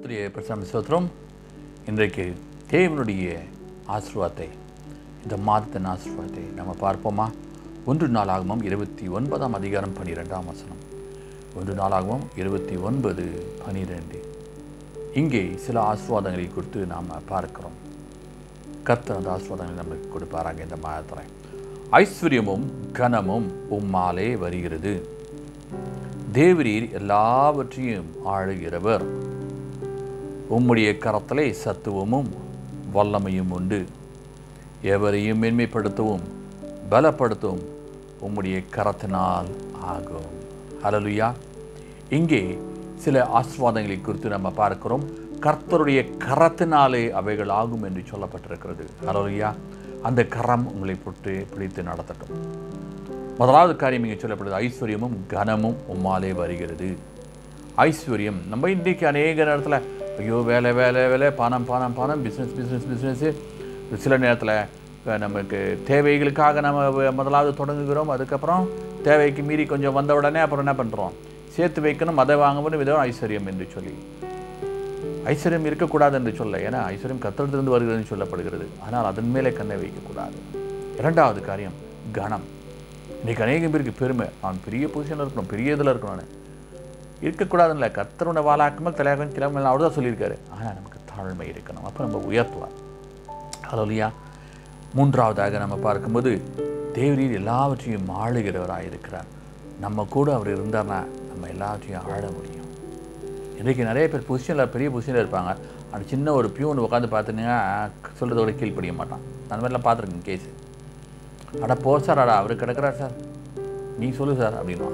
கர்த்தருடைய பிரசன்ன ஸ்தோத்திரம். இன்றைக்கு தேவனுடைய ஆசீர்வாதத்தை, இந்த மாதத்தின் ஆசீர்வாதத்தை நம்ம பார்ப்போமா? 1 நாளாகமம் 29ஆம் அதிகாரம் 12ஆம் வசனம். 1 நாளாகமம் 29:12. இங்கே சில ஆசீர்வாதங்களை குறித்து நாம் பார்க்கிறோம். கர்த்தர் அந்த ஆசீர்வாதங்களை நமக்கு கொடுப்பாராங்க. இந்த மாதத்தில் ஐஸ்வர்யமும் கனமும் உம்மாலே வருகிறது. தேவரீர் எல்லாவற்றையும் ஆளுகிறவர். உம்முடைய கரத்திலே சத்துவமும் வல்லமையும் உண்டு. எவரையும் மேன்மைப்படுத்தவும் பலப்படுத்தவும் உம்முடைய கரத்தினால் ஆகும். ஹல்லேலூயா. இங்கே சில ஆசீர்வாதங்களை குறித்து நம்ம பார்க்கிறோம். கர்த்தருடைய கரத்தினாலே அவைகள் ஆகும் என்று சொல்லப்பட்டிருக்கிறது. ஹல்லேலூயா. அந்த கரம் உங்களை பிடித்து நடத்தட்டும். முதலாவது காரியம் இங்கே சொல்லப்படுது, ஐஸ்வர்யமும் கனமும் உம்மாலே வருகிறது. ஐஸ்வர்யம், நம்ம இன்றைக்கு அநேக நேரத்தில் ஐயோ வேலை வேலை வேலை, பணம் பணம் பணம், பிஸ்னஸ்ஸு. சில நேரத்தில் நமக்கு தேவைகளுக்காக நம்ம முதலாவது தொடங்குகிறோம். அதுக்கப்புறம் தேவைக்கு மீறி கொஞ்சம் வந்த உடனே அப்புறம் என்ன பண்ணுறோம், சேர்த்து வைக்கணும், அதை வாங்கணும், விதம் ஐஸ்வர்யம் என்று சொல்லி. ஐஸ்வர்யம் இருக்கக்கூடாது என்று சொல்ல, ஏன்னா ஐஸ்வர்யம் கர்த்தரிடத்திலிருந்து வருகிறதுன்னு சொல்லப்படுகிறது. ஆனால் அதன் மேலே கண்ணை வைக்கக்கூடாது. இரண்டாவது காரியம் கனம். இன்றைக்கி அநேகம் பேருக்கு பெருமை, நான் பெரிய பொசிஷனில் இருக்கணும், பெரிய இதில் இருக்கணும்னு இருக்கக்கூடாதுன்னு. கர்த்தருடைய வாழாக்காமல் தலையாக்கம் கிளம்பலாம், அவர் தான் சொல்லியிருக்காரு. ஆனால் நமக்கு தாழ்மை இருக்கணும், அப்போ நம்ம உயர்த்தலாம். ஹல்லேலூயா. மூன்றாவதாக நம்ம பார்க்கும்போது தேவரீர் எல்லாவற்றையும் ஆளுகிறவராக இருக்கிறார். நம்ம கூட அவர் இருந்தார்னா நம்ம எல்லாவற்றையும் ஆள முடியும். இன்றைக்கி நிறைய பேர் பொசிஷனில், பெரிய பொசிஷனில் இருப்பாங்க. அந்த சின்ன ஒரு பியூன் உட்காந்து பார்த்துட்டீங்கன்னா சொல்கிறதோட கீழ்ப்படிய மாட்டான். அந்த மாதிரிலாம் பார்த்துருக்கேன் கேஸு. அடா போ சார், அடா அவர் கிடக்கிறார் சார், நீ சொல்லு சார் அப்படின்னா.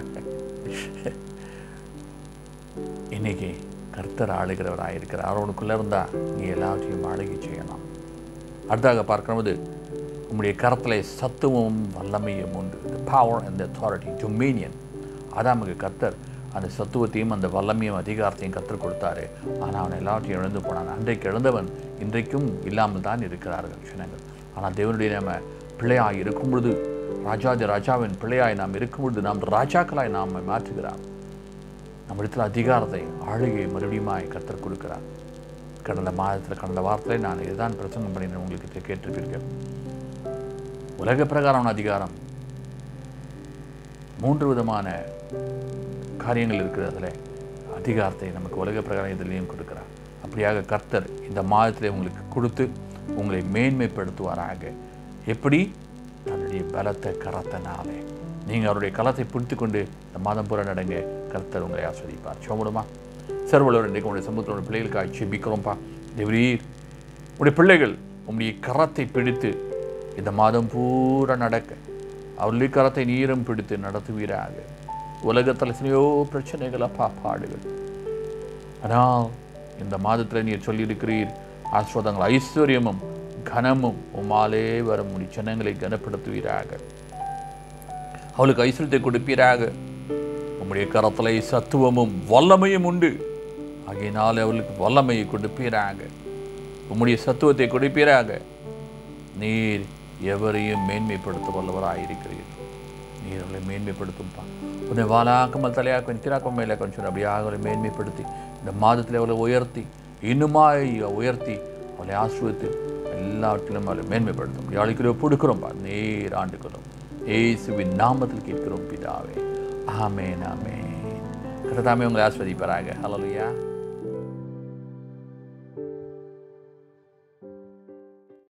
இன்னைக்கு கர்த்தர் ஆளுகிறவராக இருக்கிறார். அவனுக்குள்ளே இருந்தால் நீ எல்லாவற்றையும் ஆளுகை செய்யலாம். அடுத்தாக பார்க்கும்போது உங்களுடைய கரத்தில் சத்துவமும் வல்லமையும் உண்டு. Power and authority, dominion. அதான் நமக்கு கர்த்தர் அந்த சத்துவத்தையும் அந்த வல்லமையும் அதிகாரத்தையும் கற்றுக் கொடுத்தாரு. ஆனால் அவன் எல்லாவற்றையும் இழந்து போனான். அன்றைக்கு இழந்தவன் இன்றைக்கும் இல்லாமல் தான் இருக்கிறார்கள் ஜனங்கள். ஆனால் தேவனுடைய நம்ம பிள்ளையாய் இருக்கும் பொழுது, ராஜாவின் பிள்ளையாய் நாம் இருக்கும் பொழுது, நாம் ராஜாக்களாய் நாம் மாற்றுகிறார். நம்மிடத்தில் அதிகாரத்தை, ஆளுகையை மறுபடியுமாய் கர்த்தர் கொடுக்கிறார். கடந்த வாரத்தில் நான் இதுதான் பிரசங்கம் பண்ணினேன், உங்களுக்கு கேட்டிருப்பீர்கள். உலக பிரகாரமான அதிகாரம் 3 விதமான காரியங்கள் இருக்கிறதுல அதிகாரத்தை நமக்கு உலக பிரகாரம் இதிலையும் கொடுக்கிறார். அப்படியாக கர்த்தர் இந்த மாதத்திலே உங்களுக்கு கொடுத்து உங்களை மேன்மைப்படுத்துவாராக. எப்படி? தன்னுடைய பலத்த கரத்தினாலே. நீங்கள் அவருடைய கரத்தை பிடித்து கொண்டு இந்த மாதம் பூரா நடங்க. கர்த்தர் உங்களை ஆஸ்வதிப்பார். சோமுடுமா சர்வலோர், இன்றைக்கு உங்களுடைய சமூகத்தோட பிள்ளைகளுக்காக ஜெபிக்கிறோம்ப்பா. தேவரீர் உங்களுடைய பிள்ளைகள் உங்களுடைய கரத்தை பிடித்து இந்த மாதம் பூரா நடக்க அவருடைய கரத்தை நீரும் பிடித்து நடத்துவீராக. உலகத்தில் எத்தனையோ பிரச்சனைகள், அப்பா பாடுகள். ஆனால் இந்த மாதத்தில் நீர் சொல்லியிருக்கிறீர் ஆசீர்வாதங்கள், ஐஸ்வர்யமும் கனமும் உம்மாலே வர முடியும். ஜனங்களை கனப்படுத்துவீராக. அவளுக்கு ஐஸ்வர்யத்தை கொடுப்பீராக. உம்முடைய கரத்திலே சத்துவமும் வல்லமையும் உண்டு. ஆகையினால் அவளுக்கு வல்லமையை கொடுப்பீராக. உம்முடைய சத்துவத்தை கொடுப்பீராக. நீர் எவரையும் மேன்மைப்படுத்த வல்லவராயிருக்கிறீர். நீர் அவளை மேன்மைப்படுத்தும்பா. உன்னை வாழாக்காமல் தலையாக்கம் நிற்கிறாக்கம் மேலே கொஞ்சம் அப்படியாக அவளை மேன்மைப்படுத்தி இந்த மாதத்தில் அவளை உயர்த்தி, இன்னுமாய் உயர்த்தி அவளை ஆசீர்வதித்து எல்லாவற்றிலும் அவளை மேன்மைப்படுத்தும். யாழிக்கிறோம் கொடுக்குறோம்ப்பா. நேர் ஆண்டுக்கிறோம். இயேசுவின் நாமத்தில் கேட்கிறோம் பிதாவே. ஆமென், ஆமென். கர்த்தர் தாமே உங்களை ஆசீர்வதிப்பாராக. ஹல்லேலூயா.